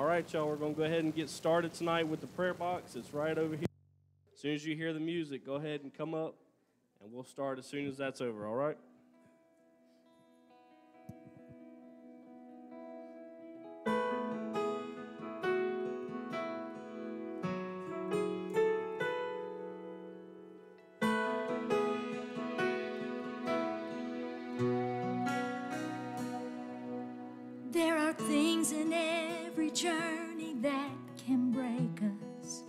All right, y'all, we're going to go ahead and get started tonight with the prayer box. It's right over here. As soon as you hear the music, go ahead and come up, and we'll start as soon as that's over, all right? There are things in every journey that can break us.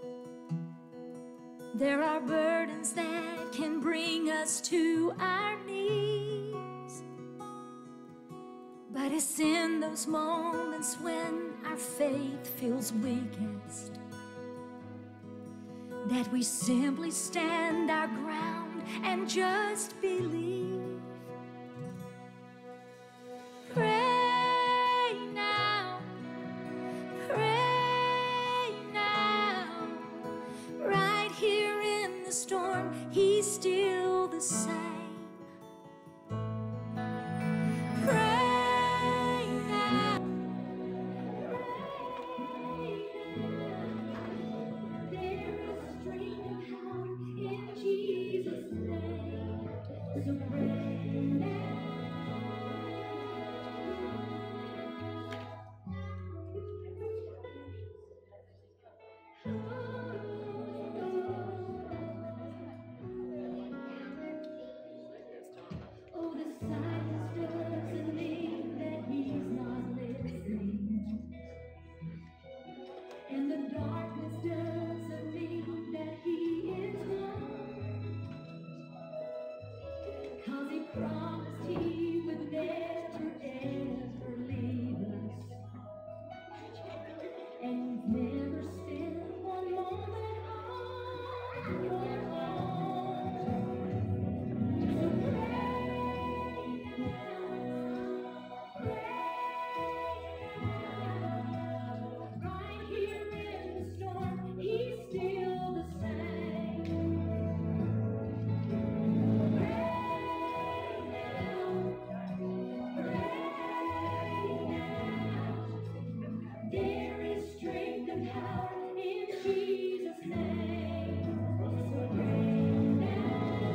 There are burdens that can bring us to our knees. But it's in those moments when our faith feels weakest that we simply stand our ground and just believe. Pray now, right here in the storm, He's still the same. Pray now, there is strength and power in Jesus' name. So pray now. Oh, the silence doesn't mean that He's not listening, and the darkness doesn't mean that He is gone, 'cause He promised He would never ever leave us, and He's never spent one moment on your own. So right here in the storm, He's still the same. Pray now, there is strength and power in Jesus' name. So pray now.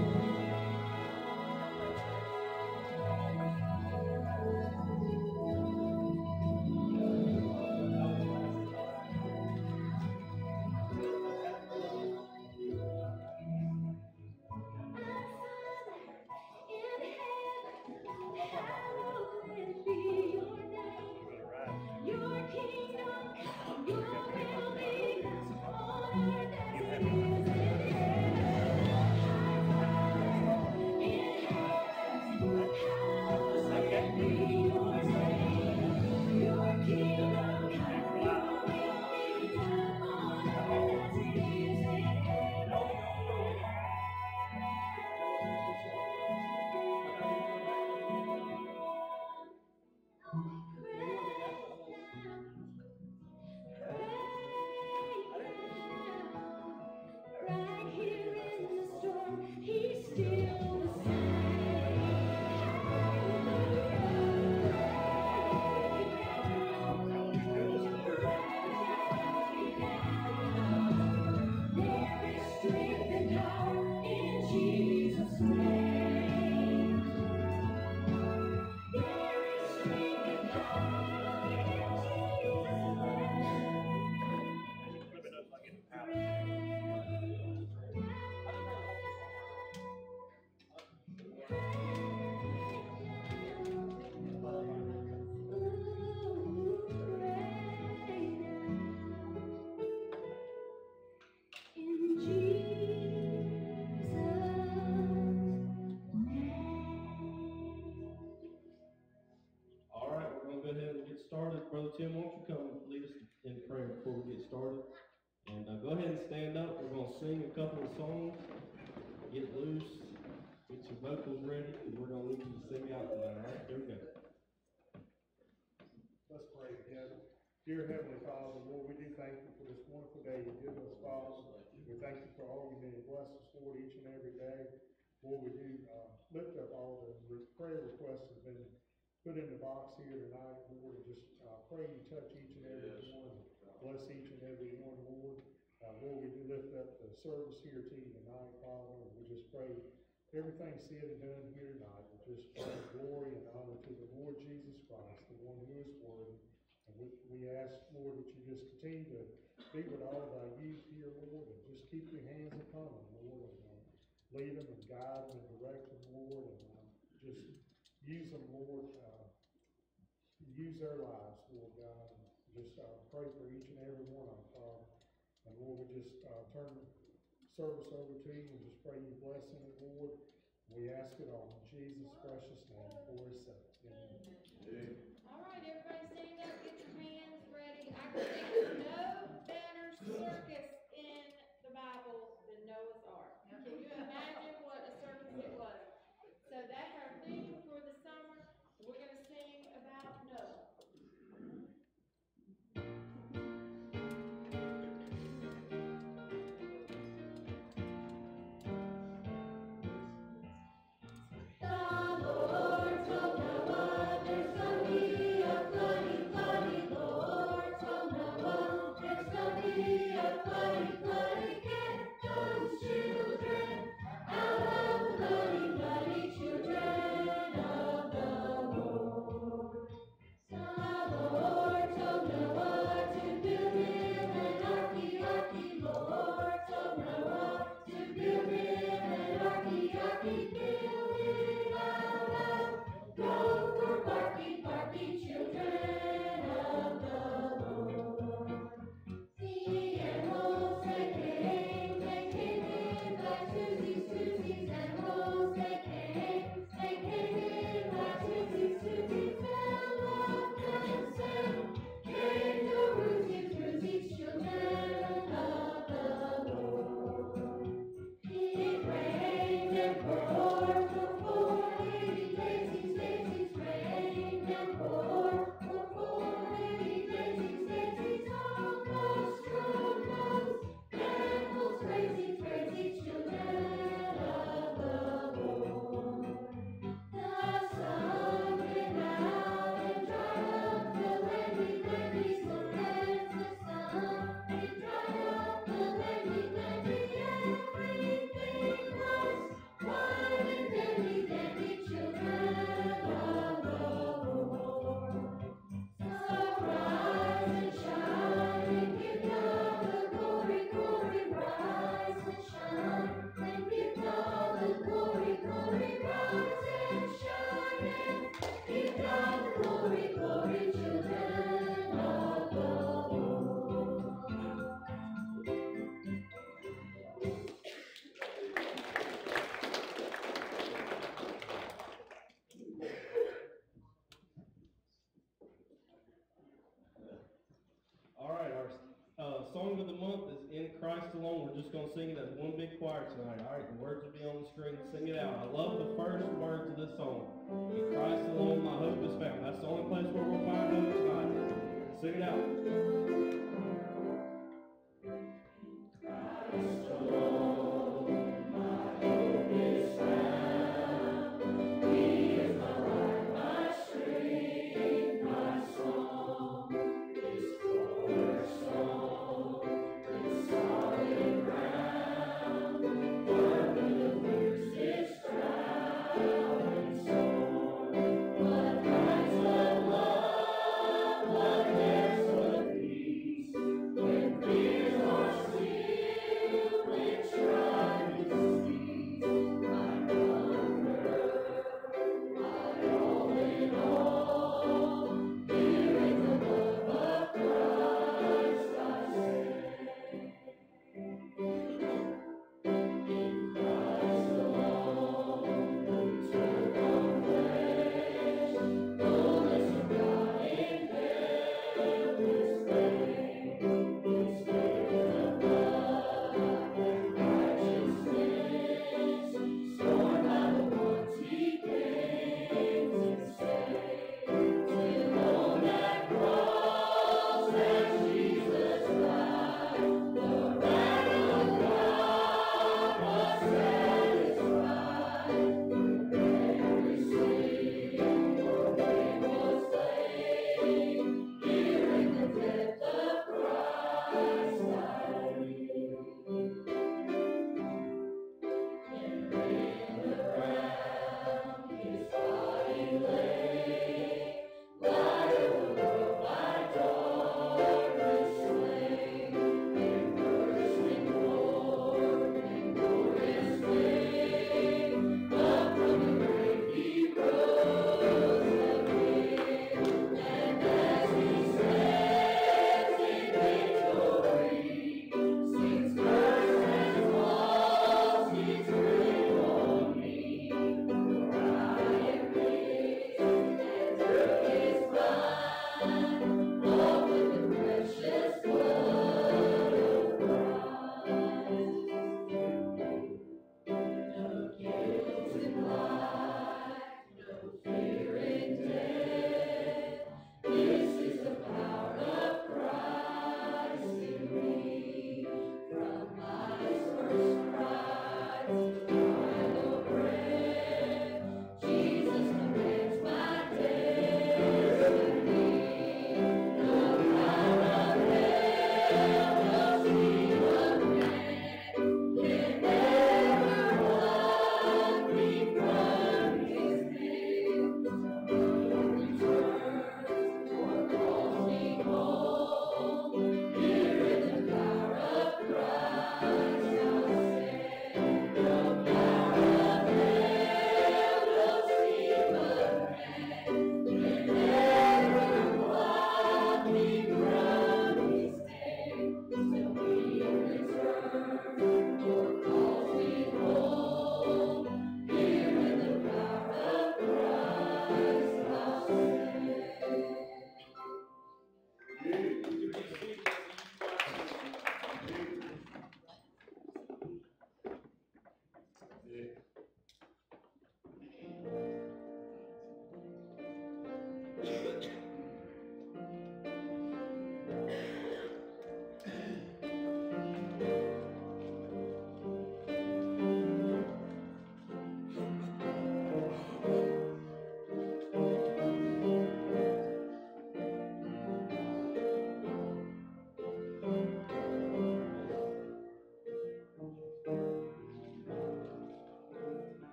In heaven, hallowed be your name. Your kingdom come, your will be done on earth as it is in heaven. In heaven, hallowed be your name. Your kingdom come, your will be done on earth as it is in heaven. Right here in the storm, He's still the same. There is strength and power in Jesus' name. There is strength and power in Jesus' in Jesus' name. All right, we're going to go ahead and get started. Brother Tim, won't you come lead us in prayer before we get started? And go ahead and stand up. We're going to sing a couple of songs. Get loose. Get your vocals ready, because we're going to need you to sing out tonight. All right, here we go. Let's pray together. Dear Heavenly Father, Lord, we do thank you for this wonderful day you've given us, Father. We thank you for all you many blessings, Lord, each and every day. Lord, we do lift up all the prayer requests that have been put in the box here tonight, Lord, and just, pray you touch each and every one, bless each and every one, Lord. Lord, we do lift up the service here to you tonight, Father, and we just pray everything said and done here tonight, we just bring glory and honor to the Lord Jesus Christ, the one who is worthy. And we ask, Lord, that you just continue to be with all of our youth here, Lord, and just keep your hands upon them, Lord, and lead them and guide them and direct them, Lord, and just use them, Lord, use their lives, Lord God, and just pray for each and every one of them, Father. And Lord, we just turn the service over to you and just pray you blessing it, Lord. We ask it all in Jesus' precious name for his sake. Amen. All right, everybody stand up, get your hands ready. I can think of no better circus in the Bible than Noah's Ark. Can you imagine what a circus it was? So that's our theme for the summer. We're going to sing about Noah. Song of the month is In Christ Alone. We're just going to sing it as one big choir tonight. All right, the words will be on the screen. Sing it out. I love the first words of this song. In Christ alone my hope is found. That's the only place where we'll find hope tonight. Sing it out. Christ alone my hope is found. He is my life, my strength, my song. His cornerstone, His solid ground. But when the fiercest trial and storm, what Christ of love, what rest, what peace.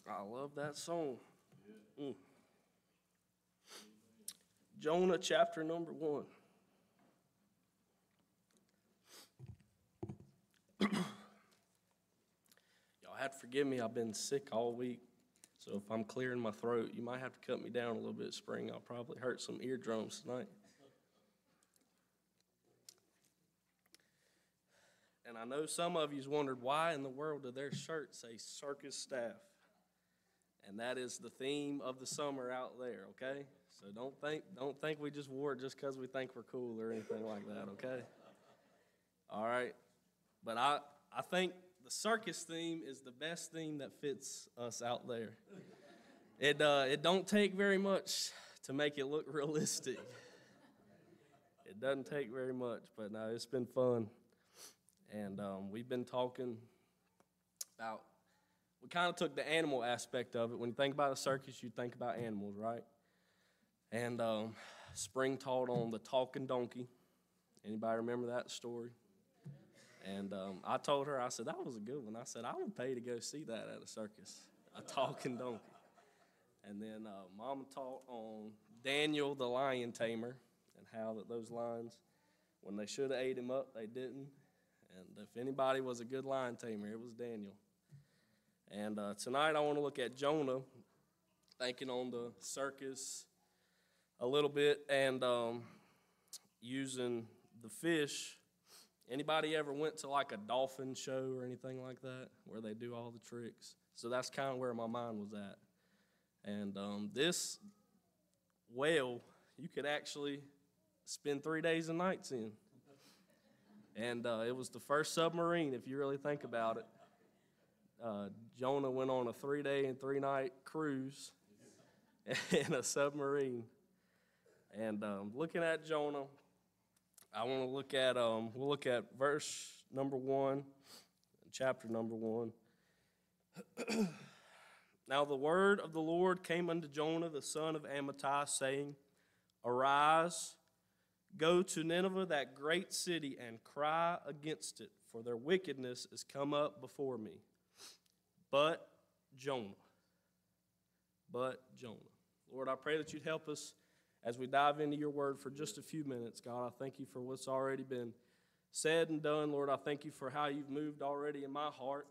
I love that song. Mm. Jonah chapter number 1. Y'all have to forgive me, I've been sick all week. So if I'm clearing my throat, you might have to cut me down a little bit, Spring. I'll probably hurt some eardrums tonight. And I know some of you's wondered, why in the world do their shirts say circus staff? And that is the theme of the summer out there, okay? So don't think we just wore it just because we think we're cool or anything like that, okay? All right. But I think the circus theme is the best theme that fits us out there. It don't take very much to make it look realistic. It doesn't take very much, but no, it's been fun. And we've been talking about, we kind of took the animal aspect of it. When you think about a circus, you think about animals, right? And Spring taught on the talking donkey. Anybody remember that story? And I told her, I said, that was a good one. I said, I would pay to go see that at a circus, a talking donkey. And then Mama taught on Daniel the lion tamer and how that those lions, when they should have ate him up, they didn't. And if anybody was a good lion tamer, it was Daniel. And tonight I want to look at Jonah, thinking on the circus a little bit and using the fish. Anybody ever went to like a dolphin show or anything like that where they do all the tricks? So that's kind of where my mind was at. And this whale, you could actually spend 3 days and nights in. And it was the first submarine, if you really think about it. Jonah went on a 3-day and 3-night cruise in a submarine. And looking at Jonah, I want to look at, we'll look at verse number 1, chapter number 1. Now the word of the Lord came unto Jonah, the son of Amittai, saying, Arise, go to Nineveh, that great city, and cry against it, for their wickedness is come up before me. But Jonah. Lord, I pray that you'd help us as we dive into your word for just a few minutes. God, I thank you for what's already been said and done. Lord, I thank you for how you've moved already in my heart.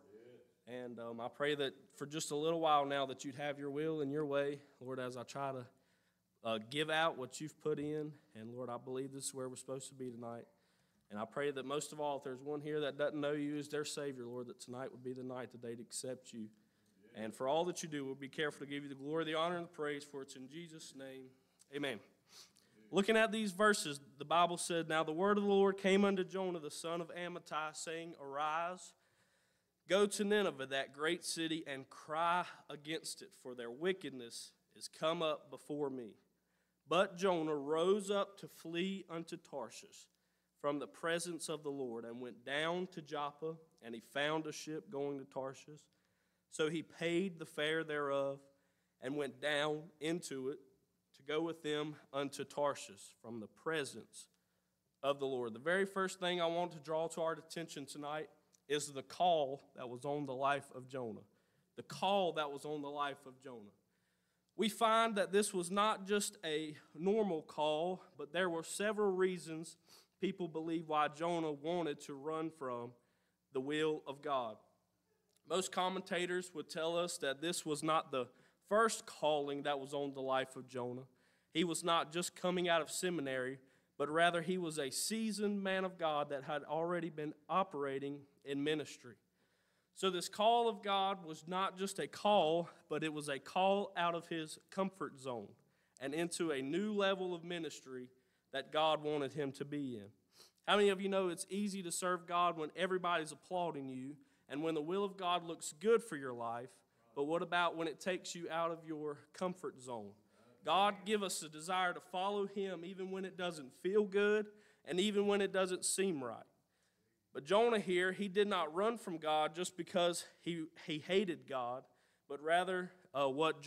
And I pray that for just a little while now that you'd have your will and your way, Lord, as I try to give out what you've put in. And, Lord, I believe this is where we're supposed to be tonight. And I pray that most of all, if there's one here that doesn't know you as their Savior, Lord, that tonight would be the night that they'd accept you. And for all that you do, we'll be careful to give you the glory, the honor, and the praise, for it's in Jesus' name. Amen. Looking at these verses, the Bible said, Now the word of the Lord came unto Jonah, the son of Amittai, saying, Arise, go to Nineveh, that great city, and cry against it, for their wickedness is come up before me. But Jonah rose up to flee unto Tarshish from the presence of the Lord, and went down to Joppa, and he found a ship going to Tarshish. So he paid the fare thereof, and went down into it to go with them unto Tarshish from the presence of the Lord. The very first thing I want to draw to our attention tonight is the call that was on the life of Jonah. The call that was on the life of Jonah. We find that this was not just a normal call, but there were several reasons people believe why Jonah wanted to run from the will of God. Most commentators would tell us that this was not the first calling that was on the life of Jonah. He was not just coming out of seminary, but rather he was a seasoned man of God that had already been operating in ministry. So this call of God was not just a call, but it was a call out of his comfort zone and into a new level of ministry that God wanted him to be in. How many of you know it's easy to serve God when everybody's applauding you and when the will of God looks good for your life, but what about when it takes you out of your comfort zone? God give us a desire to follow him even when it doesn't feel good and even when it doesn't seem right. But Jonah here, he did not run from God just because he hated God, but rather what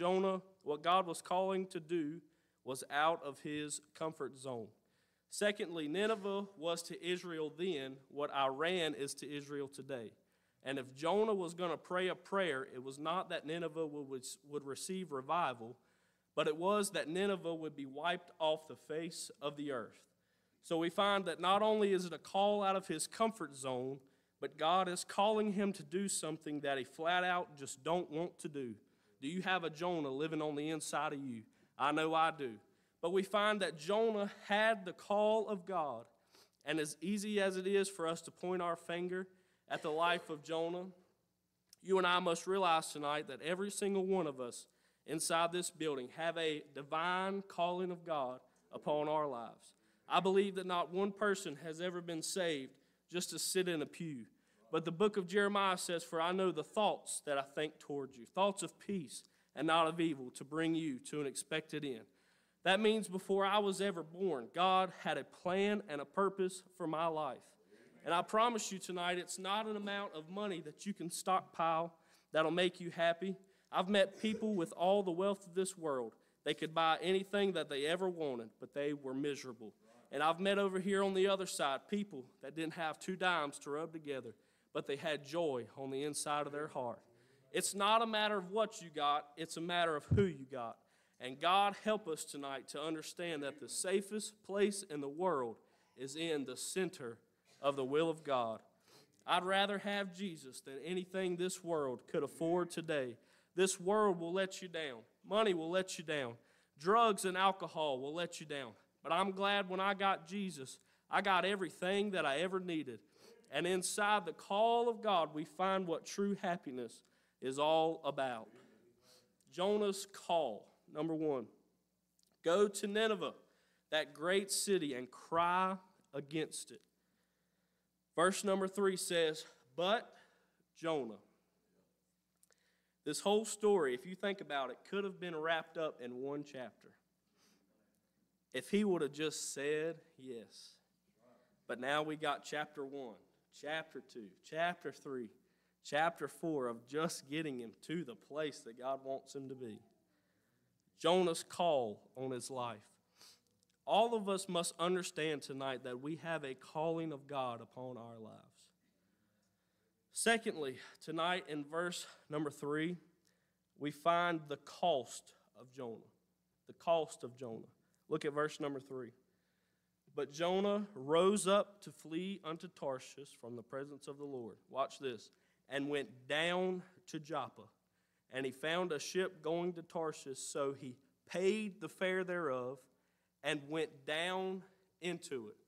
God was calling to do was out of his comfort zone. Secondly, Nineveh was to Israel then what Iran is to Israel today. And if Jonah was going to pray a prayer, it was not that Nineveh would receive revival, but it was that Nineveh would be wiped off the face of the earth. So we find that not only is it a call out of his comfort zone, but God is calling him to do something that he flat out just don't want to do. Do you have a Jonah living on the inside of you? I know I do. But we find that Jonah had the call of God. And as easy as it is for us to point our finger at the life of Jonah, you and I must realize tonight that every single one of us inside this building have a divine calling of God upon our lives. I believe that not one person has ever been saved just to sit in a pew. But the book of Jeremiah says, "For I know the thoughts that I think toward you, thoughts of peace and not of evil, to bring you to an expected end." That means before I was ever born, God had a plan and a purpose for my life. And I promise you tonight, it's not an amount of money that you can stockpile that'll make you happy. I've met people with all the wealth of this world. They could buy anything that they ever wanted, but they were miserable. And I've met over here on the other side people that didn't have 2 dimes to rub together, but they had joy on the inside of their heart. It's not a matter of what you got, it's a matter of who you got. And God help us tonight to understand that the safest place in the world is in the center of the will of God. I'd rather have Jesus than anything this world could afford today. This world will let you down. Money will let you down. Drugs and alcohol will let you down. But I'm glad when I got Jesus, I got everything that I ever needed. And inside the call of God, we find what true happiness is all about. Jonah's call, number 1, go to Nineveh, that great city, and cry against it. Verse number 3 says, "But Jonah." This whole story, if you think about it, could have been wrapped up in 1 chapter. If he would have just said yes. But now we got chapter 1, chapter 2, chapter 3, chapter 4 of just getting him to the place that God wants him to be. Jonah's call on his life. All of us must understand tonight that we have a calling of God upon our lives. Secondly, tonight in verse number 3, we find the cost of Jonah. The cost of Jonah. Look at verse number 3. "But Jonah rose up to flee unto Tarshish from the presence of the Lord." Watch this. "And went down to Joppa. And he found a ship going to Tarshish, so he paid the fare thereof and went down into it."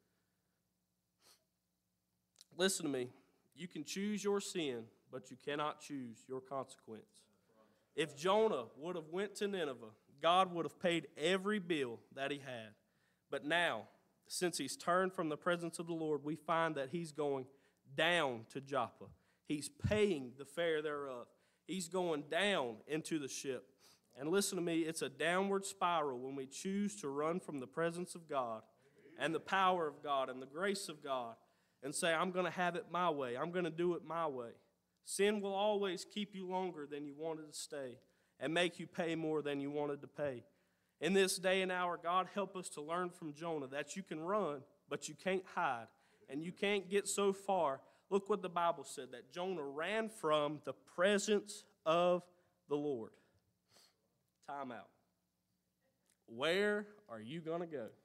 Listen to me. You can choose your sin, but you cannot choose your consequence. If Jonah would have went to Nineveh, God would have paid every bill that he had. But now, since he's turned from the presence of the Lord, we find that he's going down to Joppa. He's paying the fare thereof. He's going down into the ship. And listen to me, it's a downward spiral when we choose to run from the presence of God and the power of God and the grace of God and say, "I'm going to have it my way. I'm going to do it my way." Sin will always keep you longer than you wanted to stay and make you pay more than you wanted to pay. In this day and hour, God help us to learn from Jonah that you can run, but you can't hide, and you can't get so far. Look what the Bible said, that Jonah ran from the presence of the Lord. Time out. Where are you going to go?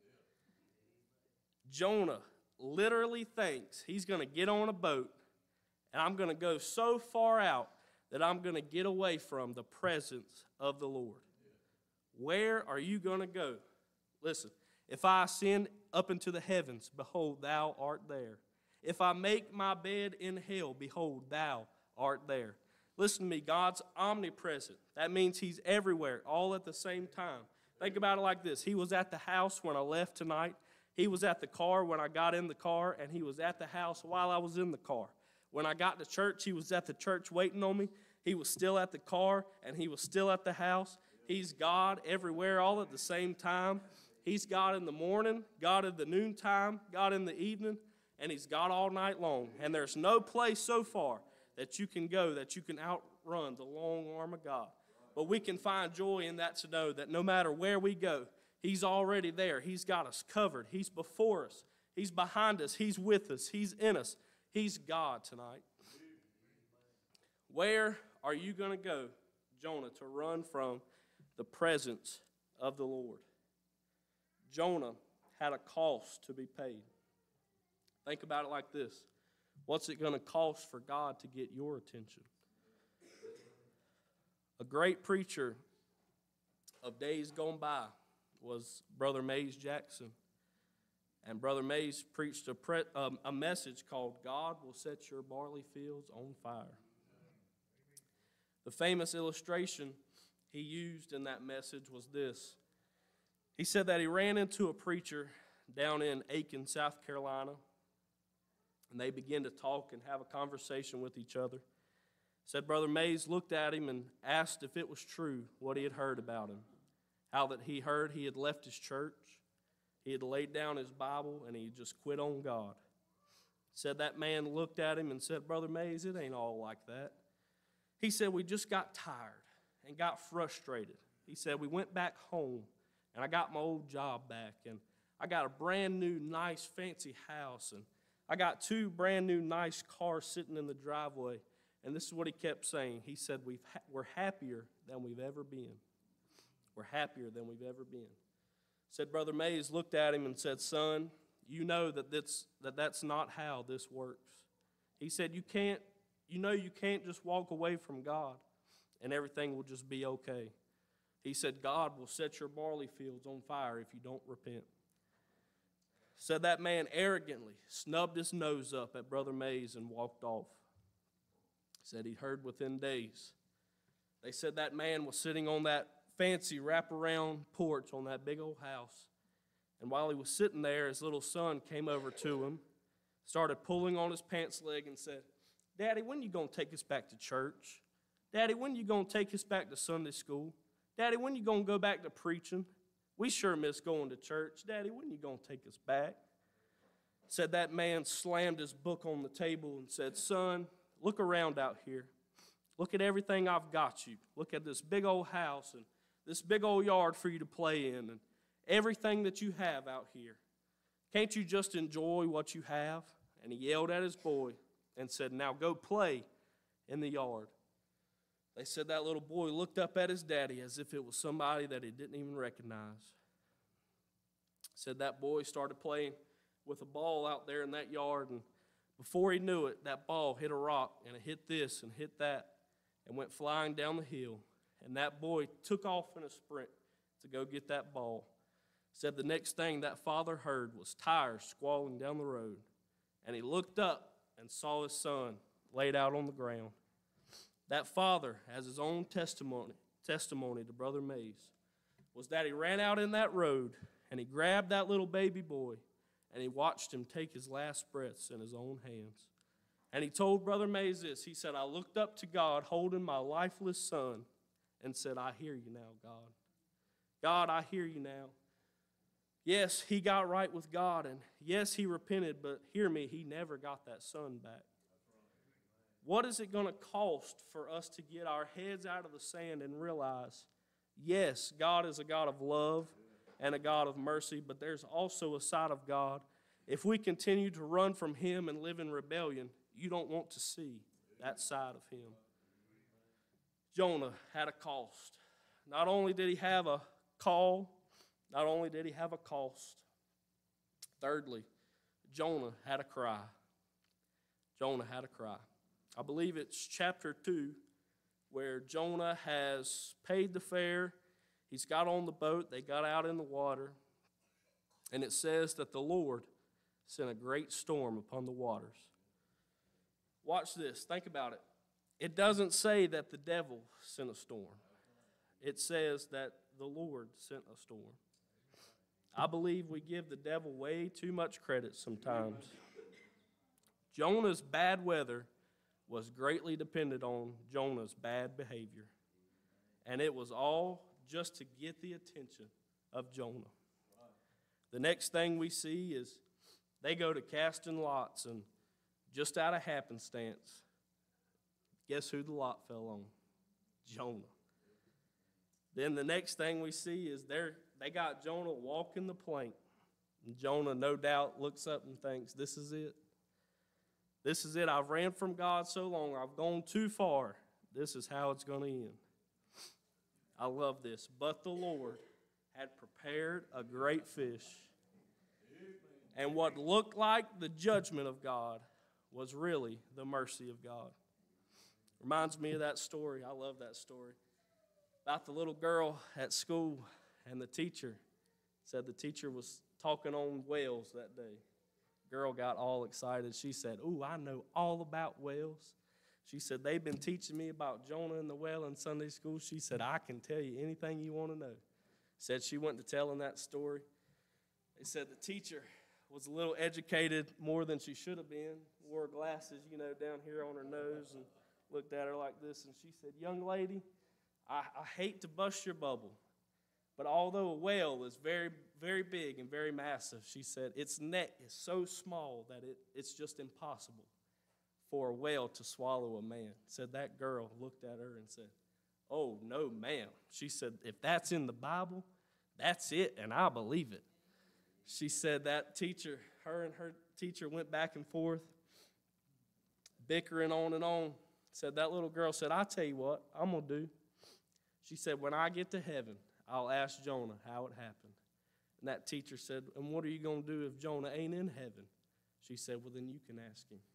Jonah literally thinks he's going to get on a boat, and I'm going to go so far out that I'm going to get away from the presence of the Lord. Where are you going to go? Listen, if I ascend up into the heavens, behold, thou art there. If I make my bed in hell, behold, thou art there. Listen to me, God's omnipresent. That means he's everywhere, all at the same time. Think about it like this. He was at the house when I left tonight. He was at the car when I got in the car, and he was at the house while I was in the car. When I got to church, he was at the church waiting on me. He was still at the car, and he was still at the house. He's God everywhere, all at the same time. He's God in the morning, God in the noontime, God in the evening, and he's God all night long. And there's no place so far that you can go that you can outrun the long arm of God. But we can find joy in that to know that no matter where we go, he's already there. He's got us covered. He's before us. He's behind us. He's with us. He's in us. He's God tonight. Where are you going to go, Jonah, to run from the presence of the Lord? Jonah had a cost to be paid. Think about it like this. What's it going to cost for God to get your attention? A great preacher of days gone by was Brother Mays Jackson. And Brother Mays preached a message called, God Will Set Your Barley Fields on Fire. The famous illustration he used in that message was this. He said that he ran into a preacher down in Aiken, South Carolina, and they began to talk and have a conversation with each other. Said Brother Mays looked at him and asked if it was true what he had heard about him. How that he heard he had left his church, he had laid down his Bible, and he just quit on God. Said that man looked at him and said, Brother Mays, it ain't all like that. He said, we just got tired and got frustrated. He said, we went back home, and I got my old job back, and I got a brand new, nice, fancy house, and I got 2 brand new, nice cars sitting in the driveway. And this is what he kept saying. He said, we're happier than we've ever been. We're happier than we've ever been. Said Brother Mays looked at him and said, son, you know that's not how this works. He said, you can't just walk away from God and everything will just be okay. He said, God will set your barley fields on fire if you don't repent. Said that man arrogantly snubbed his nose up at Brother Mays and walked off. Said he'd heard within days. They said that man was sitting on that fancy wraparound porch on that big old house. And while he was sitting there, his little son came over to him, started pulling on his pants leg and said, Daddy, when you going to take us back to church? Daddy, when you going to take us back to Sunday school? Daddy, when you going to go back to preaching? We sure miss going to church. Daddy, when you going to take us back? Said that man slammed his book on the table and said, son, look around out here. Look at everything I've got you. Look at this big old house and this big old yard for you to play in and everything that you have out here. Can't you just enjoy what you have? And he yelled at his boy and said, now go play in the yard. They said that little boy looked up at his daddy as if it was somebody that he didn't even recognize. Said that boy started playing with a ball out there in that yard, and before he knew it, that ball hit a rock, and it hit this and hit that, and went flying down the hill. And that boy took off in a sprint to go get that ball. Said the next thing that father heard was tires squalling down the road. And he looked up and saw his son laid out on the ground. That father has his own testimony to Brother Mays, was that he ran out in that road and he grabbed that little baby boy and he watched him take his last breaths in his own hands. And he told Brother Mays this. He said, I looked up to God holding my lifeless son and said, I hear you now, God. God, I hear you now. Yes, he got right with God, and yes, he repented, but hear me, he never got that son back. What is it going to cost for us to get our heads out of the sand and realize, yes, God is a God of love and a God of mercy, but there's also a side of God. If we continue to run from him and live in rebellion, you don't want to see that side of him. Jonah had a cost. Not only did he have a call, not only did he have a cost. Thirdly, Jonah had a cry. Jonah had a cry. I believe it's chapter 2 where Jonah has paid the fare. He's got on the boat. They got out in the water. And it says that the Lord sent a great storm upon the waters. Watch this. Think about it. It doesn't say that the devil sent a storm. It says that the Lord sent a storm. I believe we give the devil way too much credit sometimes. Jonah's bad weather was greatly dependent on Jonah's bad behavior. And it was all just to get the attention of Jonah. The next thing we see is they go to casting lots, and just out of happenstance, guess who the lot fell on? Jonah. Then the next thing we see is they got Jonah walking the plank. And Jonah, no doubt, looks up and thinks, this is it. This is it. I've ran from God so long. I've gone too far, this is how it's going to end. I love this. But the Lord had prepared a great fish, and what looked like the judgment of God was really the mercy of God. Reminds me of that story. I love that story. About the little girl at school, and the teacher said the teacher was talking on whales that day. Girl got all excited. She said, "Ooh, I know all about whales." She said, "They've been teaching me about Jonah and the whale in Sunday school." She said, "I can tell you anything you want to know." Said she went to telling that story. They said the teacher was a little educated more than she should have been, wore glasses, down here on her nose, and looked at her like this, and she said, "Young lady, I hate to bust your bubble, but although a whale is very, very big and very massive," she said, "its neck is so small that it's just impossible for a whale to swallow a man." Said that girl looked at her and said, "Oh, no, ma'am." She said, "If that's in the Bible, that's it, and I believe it." She said that teacher, her and her teacher went back and forth, bickering on and on. Said that little girl said, "I'll tell you what I'm going to do." She said, "When I get to heaven, I'll ask Jonah how it happened." And that teacher said, "And what are you going to do if Jonah ain't in heaven?" She said, "Well, then you can ask him."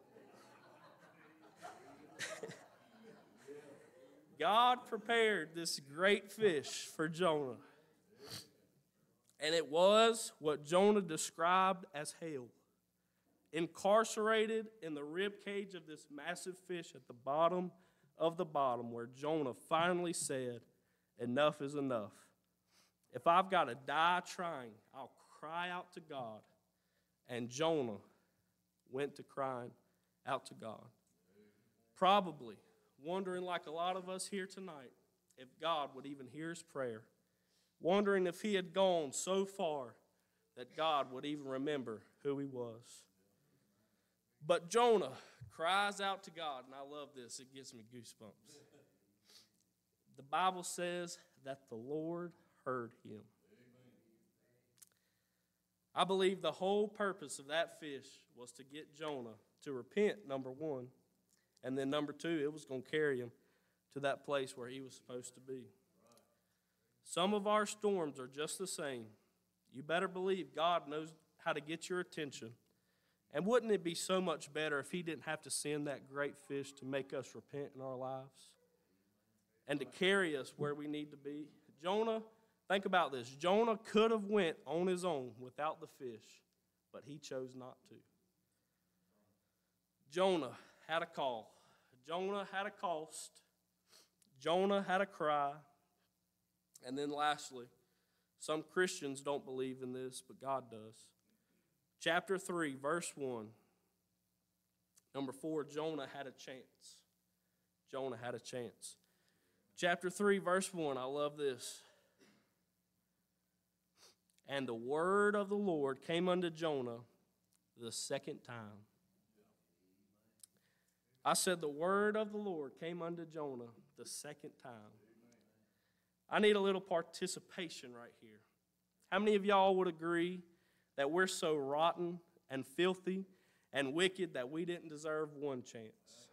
God prepared this great fish for Jonah. And it was what Jonah described as hell. Incarcerated in the rib cage of this massive fish at the bottom of the bottom, where Jonah finally said, "Enough is enough. If I've got to die trying, I'll cry out to God." And Jonah went to crying out to God. Probably wondering, like a lot of us here tonight, if God would even hear his prayer. Wondering if he had gone so far that God would even remember who he was. But Jonah cries out to God, and I love this. It gives me goosebumps. The Bible says that the Lord heard him. I believe the whole purpose of that fish was to get Jonah to repent, number one, and then number two, it was going to carry him to that place where he was supposed to be. Some of our storms are just the same. You better believe God knows how to get your attention. And wouldn't it be so much better if he didn't have to send that great fish to make us repent in our lives and to carry us where we need to be? Jonah, think about this. Jonah could have went on his own without the fish, but he chose not to. Jonah had a call. Jonah had a cost. Jonah had a cry. And then lastly, some Christians don't believe in this, but God does. Chapter 3, verse 1. Number 4, Jonah had a chance. Jonah had a chance. Chapter 3, verse 1, I love this. "And the word of the Lord came unto Jonah the second time." I said the word of the Lord came unto Jonah the second time. I need a little participation right here. How many of y'all would agree that we're so rotten and filthy and wicked that we didn't deserve one chance?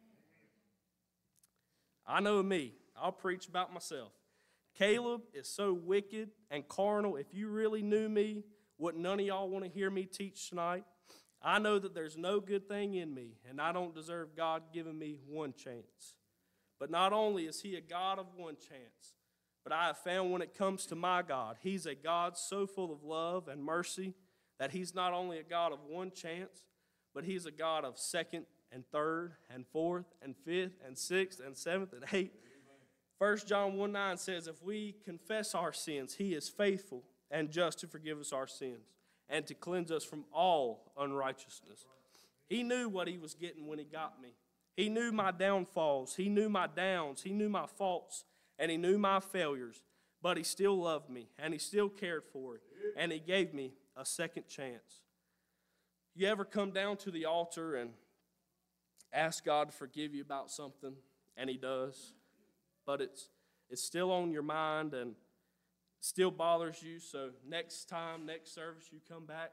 I know me. I'll preach about myself. Caleb is so wicked and carnal. If you really knew me, wouldn't none of y'all want to hear me teach tonight? I know that there's no good thing in me, and I don't deserve God giving me one chance. But not only is he a God of one chance, but I have found when it comes to my God, he's a God so full of love and mercy that he's not only a God of one chance, but he's a God of second and third and fourth and fifth and sixth and seventh and eighth. 1 John 1:9 says, "If we confess our sins, he is faithful and just to forgive us our sins and to cleanse us from all unrighteousness." He knew what he was getting when he got me. He knew my downfalls. He knew my downs. He knew my faults. And he knew my failures. But he still loved me. And he still cared for it. And he gave me a second chance. You ever come down to the altar and ask God to forgive you about something? And he does. But it's still on your mind and still bothers you. So next time, next service, you come back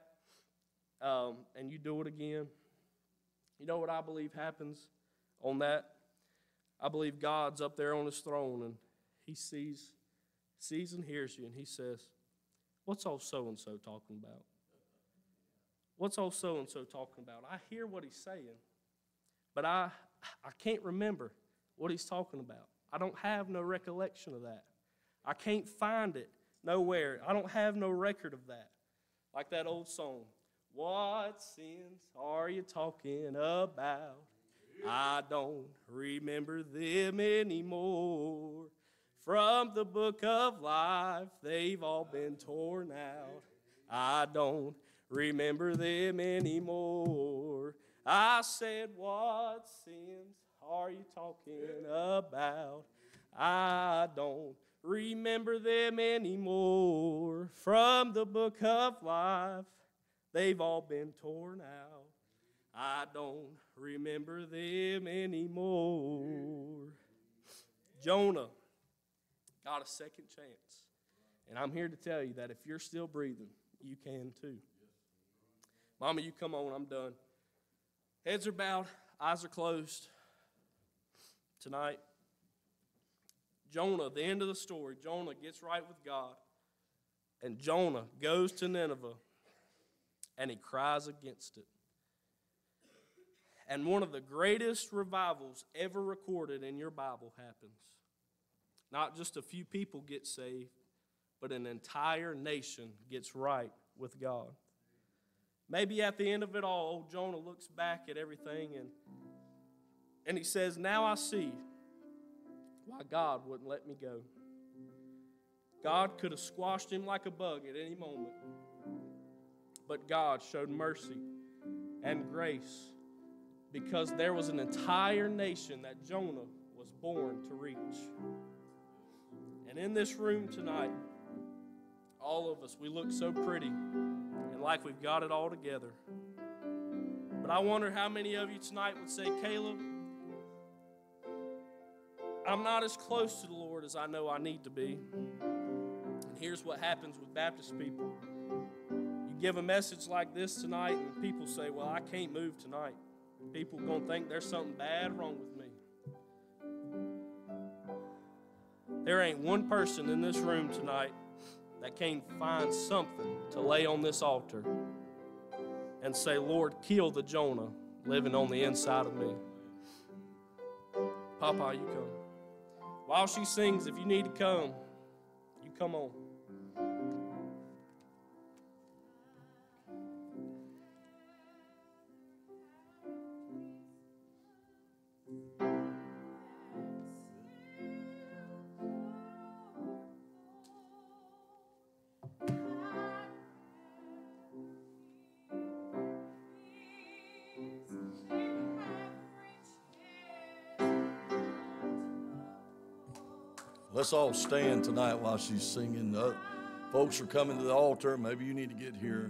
and you do it again. You know what I believe happens on that? I believe God's up there on his throne, and he sees and hears you, and he says, what's old so-and-so talking about? What's old so-and-so talking about? I hear what he's saying, but I can't remember what he's talking about. I don't have no recollection of that. I can't find it nowhere. I don't have no record of that. Like that old song, what sins are you talking about? I don't remember them anymore. From the book of life, they've all been torn out. I don't remember them anymore. I said, what sins are you talking about? I don't remember them anymore. From the book of life, they've all been torn out. I don't remember them anymore. Jonah got a second chance. And I'm here to tell you that if you're still breathing, you can too. Mama, you come on, I'm done. Heads are bowed, eyes are closed. Tonight, Jonah, the end of the story, Jonah gets right with God. And Jonah goes to Nineveh and he cries against it. And one of the greatest revivals ever recorded in your Bible happens. Not just a few people get saved, but an entire nation gets right with God. Maybe at the end of it all, old Jonah looks back at everything and he says, now I see why God wouldn't let me go. God could have squashed him like a bug at any moment, but God showed mercy and grace because there was an entire nation that Jonah was born to reach. And in this room tonight, all of us, we look so pretty and like we've got it all together. But I wonder how many of you tonight would say, Caleb, I'm not as close to the Lord as I know I need to be. And here's what happens with Baptist people. You give a message like this tonight and people say, well, I can't move tonight. People are going to think there's something bad wrong with me. There ain't one person in this room tonight that can't find something to lay on this altar and say, Lord, kill the Jonah living on the inside of me. Papa, you come. While she sings, if you need to come, you come on. Let's all stand tonight while she's singing. Folks are coming to the altar. Maybe you need to get here.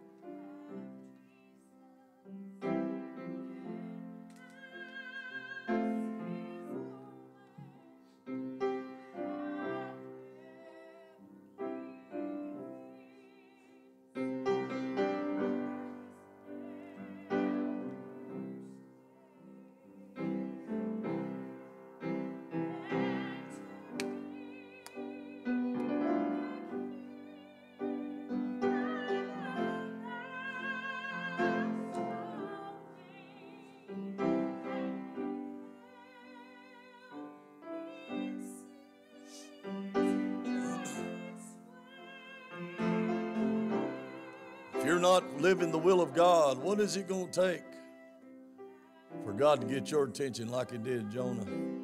If you're not living the will of God, what is it going to take for God to get your attention like it did Jonah?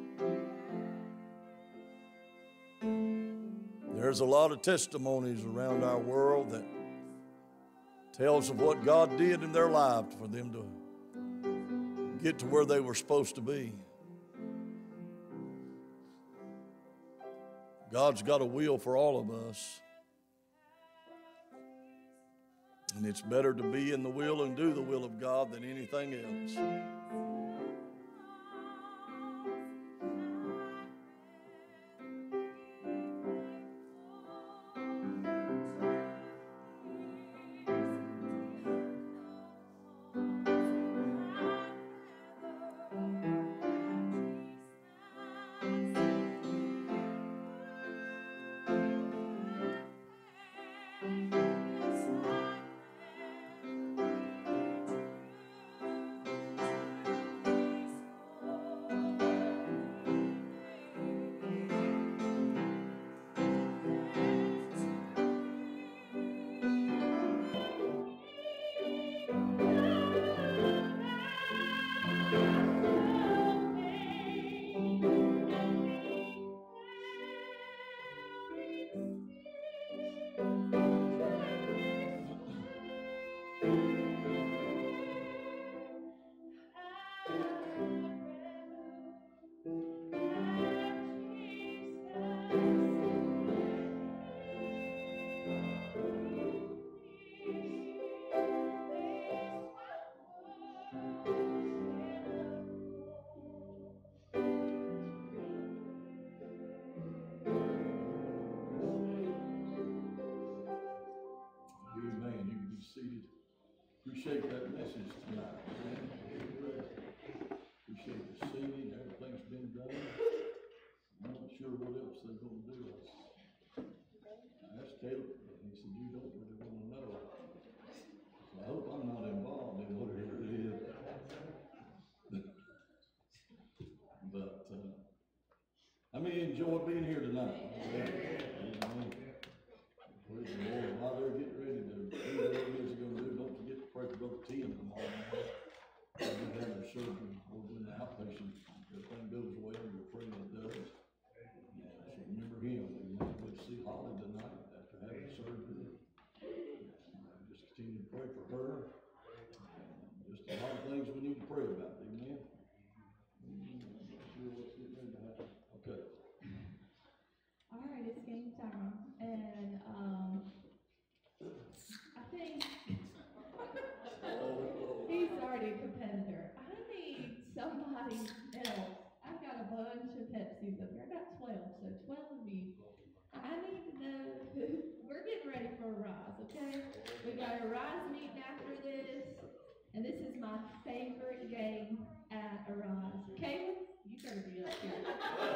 There's a lot of testimonies around our world that tells of what God did in their life for them to get to where they were supposed to be. God's got a will for all of us. And it's better to be in the will and do the will of God than anything else. appreciate that message tonight. Appreciate the singing, everything's been done. I'm not sure what else they're gonna do. I asked Caleb, and he said, you don't really wanna know. So I hope I'm not involved in whatever it is. But, I enjoy being here tonight. Amen. Praise the Lord. While they're getting ready to do whatever it is they're gonna do, don't forget to pray for Brother Tim tomorrow night. They're gonna have their surgery over in the outpatient. Everything goes well, we're praying it does. So remember him. We might go to see Holly tonight after having surgery. Just continue to pray for her. Just a lot of things we need to pray about. Amen. Sure what's getting ready to happen. Okay. All right, it's game time, and I think he's already a competitor. I need somebody else. I've got a bunch of Pepsis up here. I got 12, so 12 of you. I need to know who. We're getting ready for a rise, okay? We got a rise meeting after this, and this is my favorite game at a rise. Caleb, you better be up here.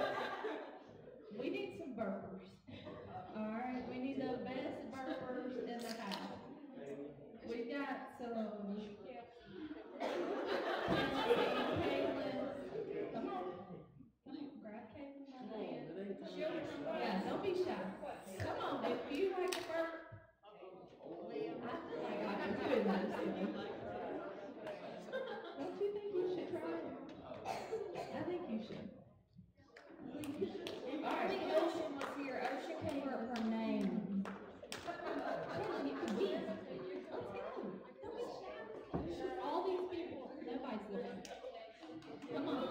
We need some burpers. Alright, we need the best burpers in the house. We got some Kaylin. Come on, grab Kaylin by the hand. Yeah, don't be shy. Come on, if you like to burp. I feel like I can do this. Don't you think you should try it? I think you should. I think Ocean was here. Ocean can burp her name. You can be. All these people, nobody's looking. Come on.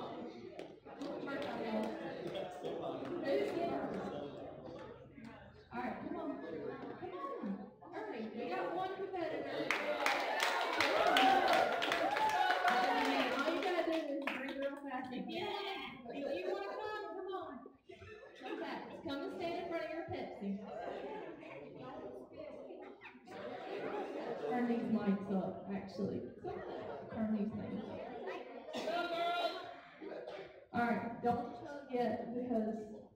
Who's here? Alright, come on. Come on. Hurry. We got one competitor. All you gotta do is drink real fast. If you wanna come on. Come back. Come and stand in front of your Pepsi. Turn these mics up, actually. Turn these things up. Alright, don't tell yet because.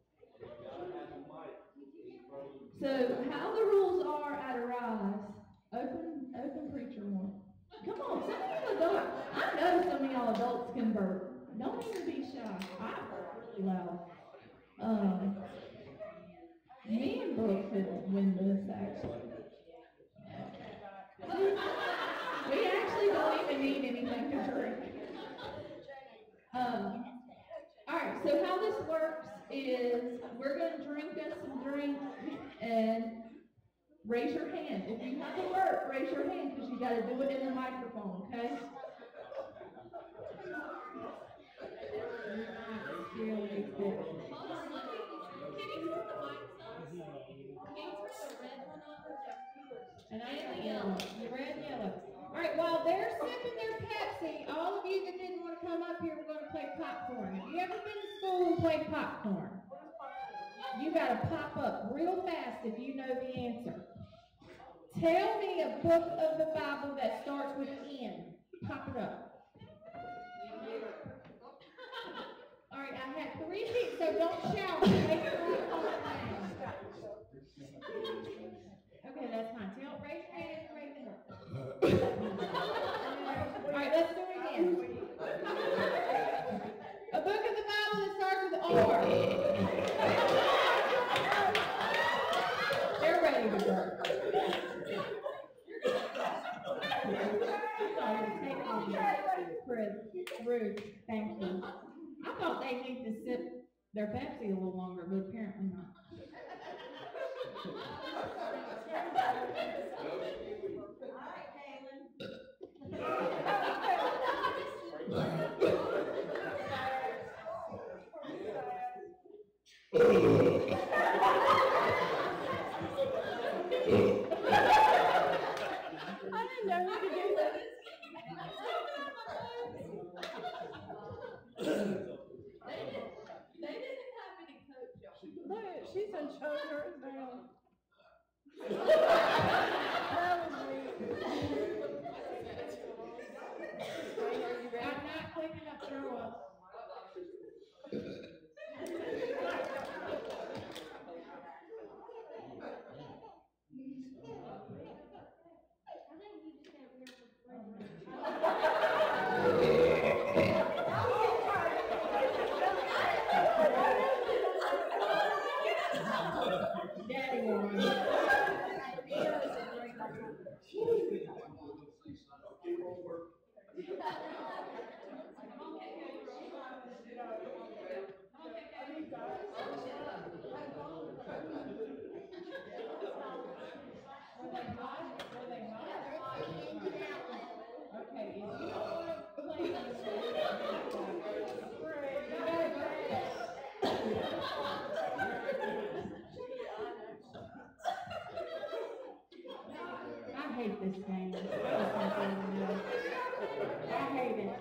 So, how the rules are at a rise, open preacher one. Come on, some of you adults, I know some of y'all adults can burp. Don't even be shy. I burp really loud. Me and Brooke could win this, actually. We actually don't even need anything to drink. Alright, so how this works is we're going to drink us some drink and raise your hand. If you have a burp, raise your hand because you got to do it in the microphone, okay? Really good. And the yellow, the red and yellow. All right, while they're sipping their Pepsi, all of you that didn't want to come up here, we're going to play popcorn. Have you ever been to school and played popcorn? You got to pop up real fast if you know the answer. Tell me a book of the Bible that starts with N. Pop it up. All right, I had 3 feet, so don't shout. Wait till I call your name. Okay, that's fine. Raise your hand and raise it up. All right, let's do it again. A book of the Bible that starts with R. They're ready to burp. Rude. Thank you. I thought they need to sip their Pepsi a little longer, but apparently not. I didn't know we could do that. They didn't have any coach. No, she I hate this game. I hate it.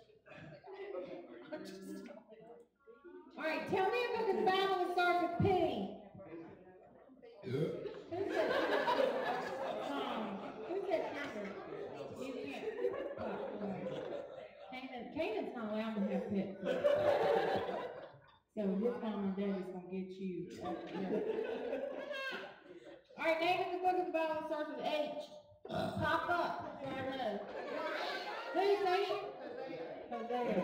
All right, tell me a book of the Bible that starts with P. Who said Peter? You can't. Canaan's not allowed to have pets. So his mom and daddy's gonna get you. All right, name of the book of the Bible that starts with H. Pop up, so I know. Who say it? Hosea.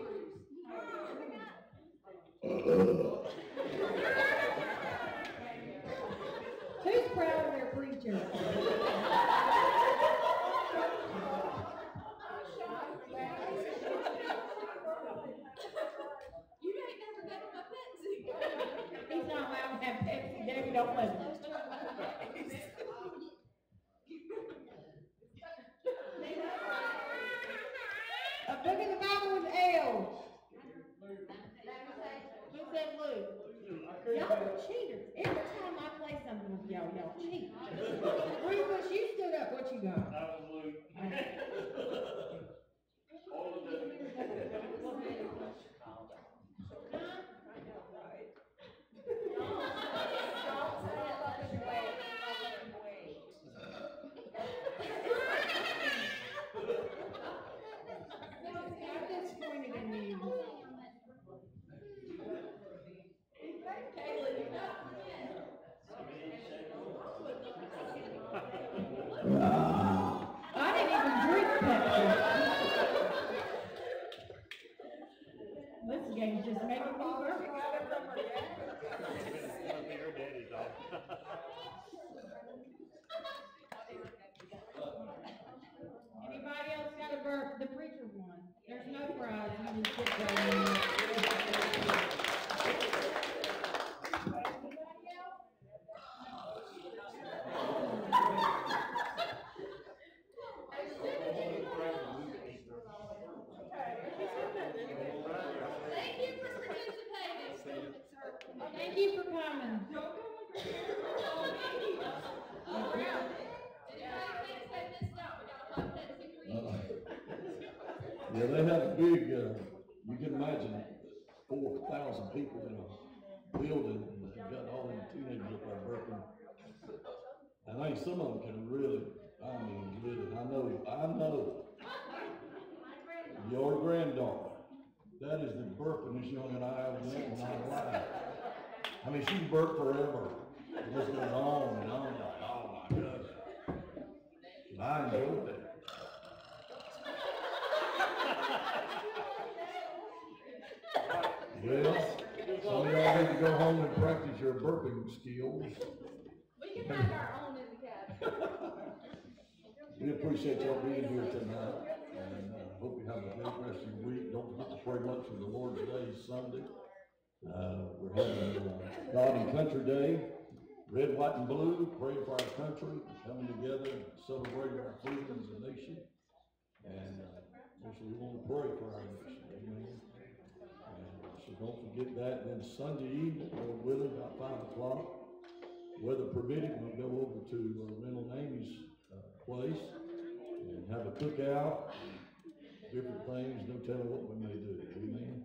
Who's proud of their preacher? He's not allowed to have Pepsi. Debbie, don't listen. A book in the Bible with L. Who said Luke? Y'all are cheaters. Every time I play something with y'all, y'all cheat. Rufus, you stood up. What you got? That was Luke. All of them. I'm disappointed in you. I didn't even drink Pepsi. This game's just making me work. Anybody else got a burp? The preacher's one. There's no prize. You just sit right in there. Thank you for coming. Yeah, they had a big, you can imagine 4,000 people in a building, and they got all them teenagers up there burping. And I think some of them can really, I know, your granddaughter, that is the burpingest young and I ever met in my life. I mean, she burped forever. It just goes on and on, like, oh my goodness. And I enjoyed that. Well, some of y'all need to go home and practice your burping skills. We can have our own in the cabin. We appreciate y'all being here tonight, and hope you have a great rest of your week. Don't forget to pray much for the Lord's Day, Sunday. We're having God and Country Day, red, white, and blue, praying for our country, coming together and celebrating our freedom as a nation. And also we want to pray for our nation, amen. So don't forget that. And then Sunday evening, Lord willing, about 5 o'clock, weather permitting, we'll go over to Randall Namie's place and have a cookout, different things, no telling what we may do, amen.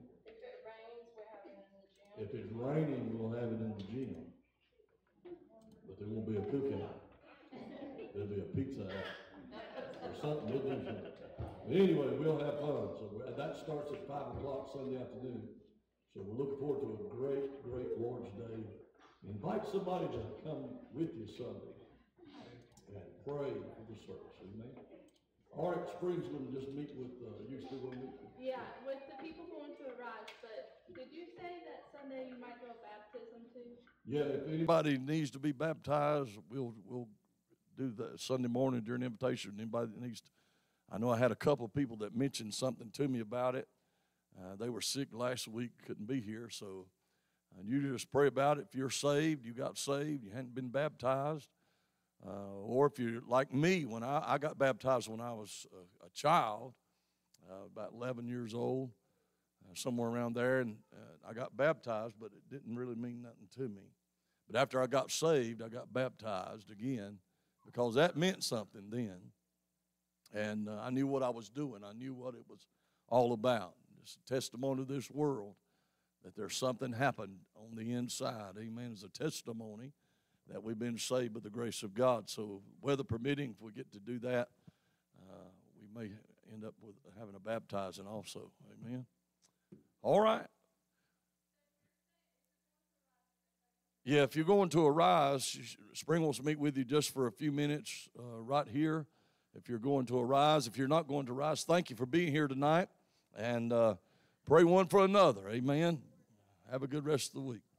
If it's raining, we'll have it in the gym. But there won't be a cookout. There'll be a pizza out or something, we'll do something. But anyway, we'll have fun. So that starts at 5 o'clock Sunday afternoon. So we're looking forward to a great, great Lord's Day. Invite somebody to come with you Sunday and pray for the service, amen. All right, Springs going to just meet with, you still going to meet with? Yeah, with the people going to Arise, but did you say that Sunday you might do a baptism too? Yeah, if anybody needs to be baptized, we'll do the Sunday morning during the invitation. Anybody that needs to, I know I had a couple of people that mentioned something to me about it. They were sick last week, couldn't be here, so you just pray about it. If you're saved, you got saved, you hadn't been baptized, or if you're like me, when I got baptized when I was a child, about 11 years old, somewhere around there, and I got baptized, but it didn't really mean nothing to me. But after I got saved, I got baptized again because that meant something then. And I knew what I was doing. I knew what it was all about. It's a testimony to this world that there's something happened on the inside. Amen. It's a testimony that we've been saved by the grace of God. So weather permitting, if we get to do that, we may end up with having a baptizing also. Amen. All right. Yeah, if you're going to Arise, Spring wants to meet with you just for a few minutes right here. If you're going to Arise, if you're not going to Arise, thank you for being here tonight. And pray one for another. Amen. Have a good rest of the week.